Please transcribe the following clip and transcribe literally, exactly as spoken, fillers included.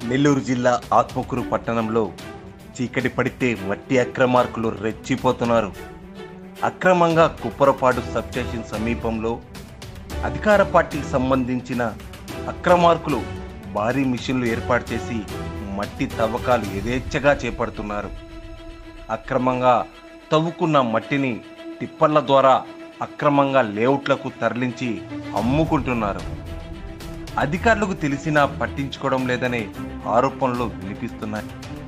నెల్లూరు జిల్లా ఆత్మకూరు పట్టణంలో చీకటి పడితే మట్టి అక్రమార్కులు రెచ్చిపోతున్నారు. అక్రమంగా కుప్పరపాడు సబ్స్టేషన్ సమీపంలో అధికార పార్టీకి సంబంధించిన అక్రమార్కులు భారీ మిషన్లు ఏర్పాటు చేసి మట్టి తవ్వకాలు యథేచ్ఛగా చేపడుతున్నారు. అక్రమంగా తవ్వుకున్న మట్టిని టిప్పర్ల ద్వారా అక్రమంగా లేఅవుట్లకు తరలించి అమ్ముకుంటున్నారు. అధికారులకు తెలిసినా పట్టించుకోవడం లేదనే ఆరోపణలు వినిపిస్తున్నాయి.